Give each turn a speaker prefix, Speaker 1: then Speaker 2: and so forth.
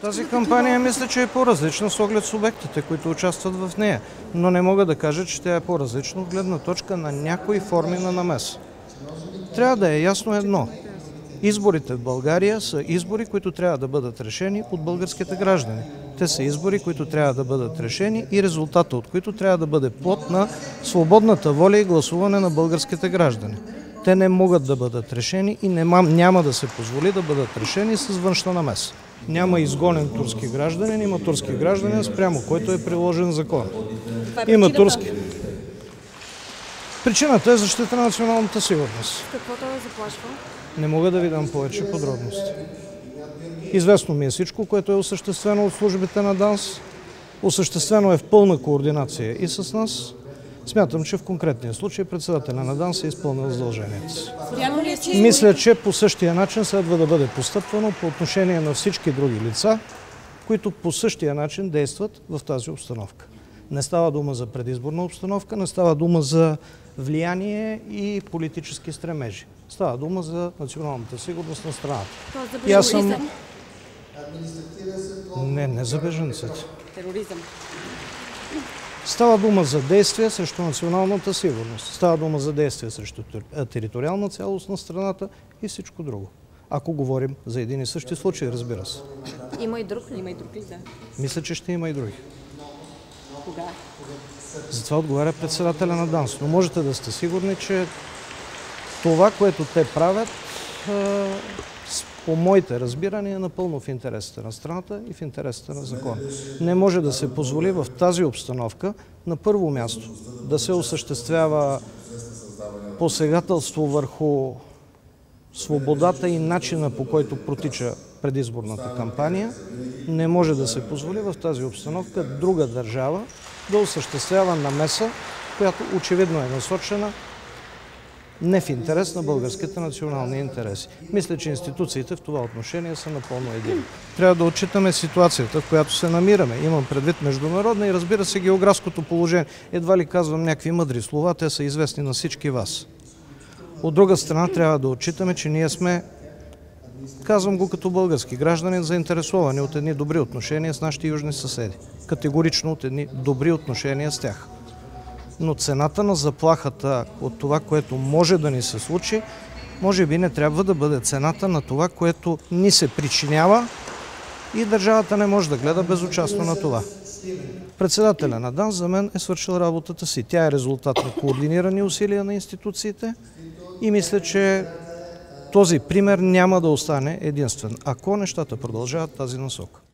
Speaker 1: Тази кампания мисля, че е по-различна с оглед субектите, които участват в нея. Но не мога да кажа, че тя е по-различна от гледна точка на някои форми на намеса. Трябва да е ясно едно. Изборите в България са избори, които трябва да бъдат решени от българските граждани. Те са избори, които трябва да бъдат решени и резултата от които трябва да бъде плод на свободната воля и гласуване на българските граждани. Те не могат да бъдат решени и няма да се позволи да бъдат решени с външна намеса. Няма изгонен турски гражданин, има турски гражданин, спрямо който е приложен закон. Има турски. Причината е защита на националната сигурност.
Speaker 2: Какво това заплашва?
Speaker 1: Не мога да ви дам повече подробности. Известно ми е всичко, което е осъществено от службите на ДАНС. Осъществено е в пълна координация и с нас. Смятам, че в конкретния случай председателя на ДАНС е изпълнил задълженията си. Мисля, че по същия начин следва да бъде постъпвано по отношение на всички други лица, които по същия начин действат в тази обстановка. Не става дума за предизборна обстановка, не става дума за влияние и политически стремежи. Става дума за националната сигурност на страната.
Speaker 2: Тероризъм?
Speaker 1: Не за бежанците.
Speaker 2: Тероризъм.
Speaker 1: Става дума за действия срещу националната сигурност. Става дума за действия срещу териториална цялост на страната и всичко друго. Ако говорим за един и същи случай, разбира се.
Speaker 2: Има и друг ли? Да.
Speaker 1: Мисля, че ще има и други.
Speaker 2: Кога?
Speaker 1: Затова отговаря председателя на ДАНС. Но можете да сте сигурни, че това, което те правят, по моите разбирания, е напълно в интересите на страната и в интересите на закона. Не може да се позволи в тази обстановка на първо място да се осъществява посегателство върху свободата и начина, по който протича предизборната кампания. Не може да се позволи в тази обстановка друга държава да осъществява намеса, която очевидно е насочена не в интерес на българските национални интереси. Мисля, че институциите в това отношение са напълно едини. Трябва да отчитаме ситуацията, в която се намираме. Имам предвид международна и, разбира се, географското положение. Едва ли казвам някакви мъдри слова, те са известни на всички вас. От друга страна трябва да отчитаме, че ние сме, казвам го като български граждани, заинтересовани от едни добри отношения с нашите южни съседи. Категорично от едни добри отношения с тях. Но цената на заплахата от това, което може да ни се случи, може би не трябва да бъде цената на това, което ни се причинява и държавата не може да гледа безучастно на това. Председателя на ДАНС за мен е свършил работата си. Тя е резултат на координирани усилия на институциите и мисля, че този пример няма да остане единствен, ако нещата продължават тази насока.